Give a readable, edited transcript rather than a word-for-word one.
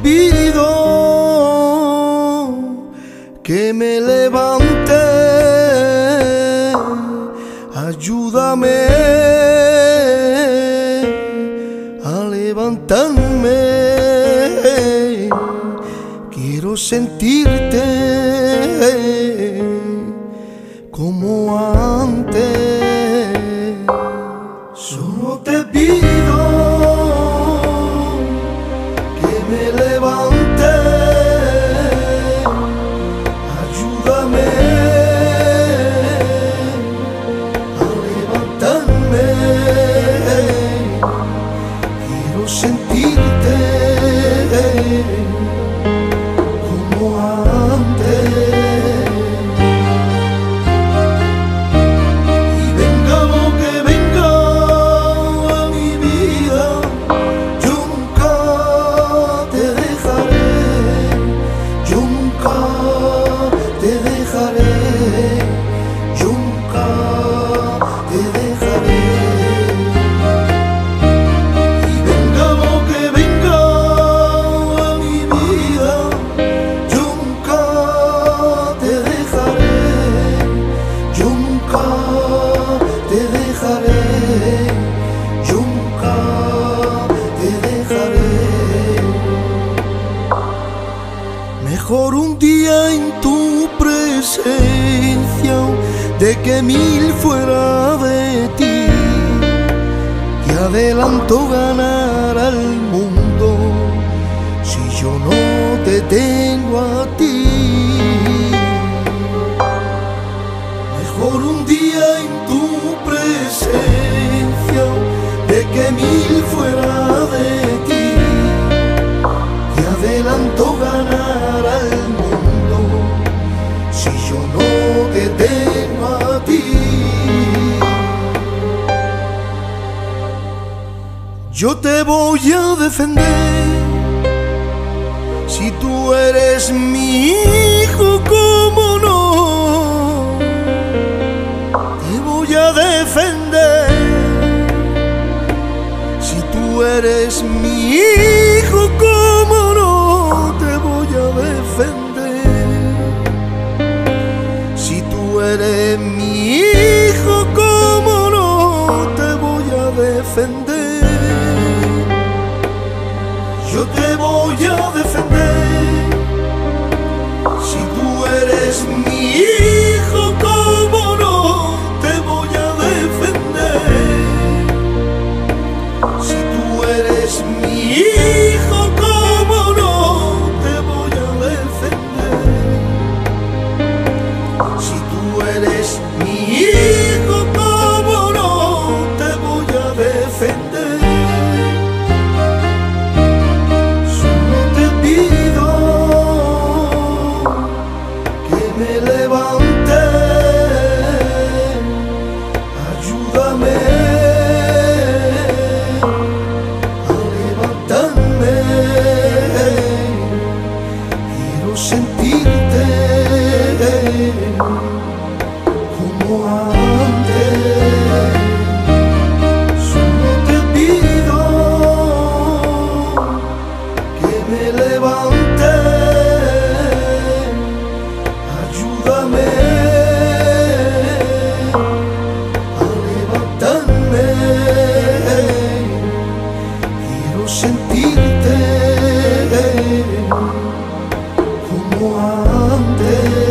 pido que me levante, ayúdame a levantarme. Quiero sentirte como antes. Solo te pido que me levante, ayúdame a levantarme. Quiero sentirte como antes. Y venga lo que venga a mi vida, yo nunca te dejaré, yo nunca te dejaré, yo nunca te dejaré. Y venga lo que venga a mi vida, yo nunca te dejaré, yo nunca te dejaré, yo nunca te dejaré. Mejor un día en tu presencia de que mil fuera de ti. Te adelanto ganar al mundo si yo no te tengo a ti. Mejor un día en tu presencia de que mil fuera de ti. Te adelanto ganar al mundo si yo no te tengo a ti. Yo te voy a defender si tú eres mi hijo, ¿cómo no? Te voy a defender si tú eres mi hijo, ¿cómo no? Te voy a defender si tú eres mi hijo, ¿cómo no? Te voy a defender. Yo te voy a defender si tú eres mi hijo, ¿cómo no? Te voy a defender si tú eres mi hijo, ¿cómo no? Te voy a defender si tú eres mi hijo, ¿cómo no? Te voy a defender. Me levante, ayúdame a levantarme. Quiero sentirte como antes. Solo te pido que me levante, ayúdame a levantarme. Quiero sentirte como antes.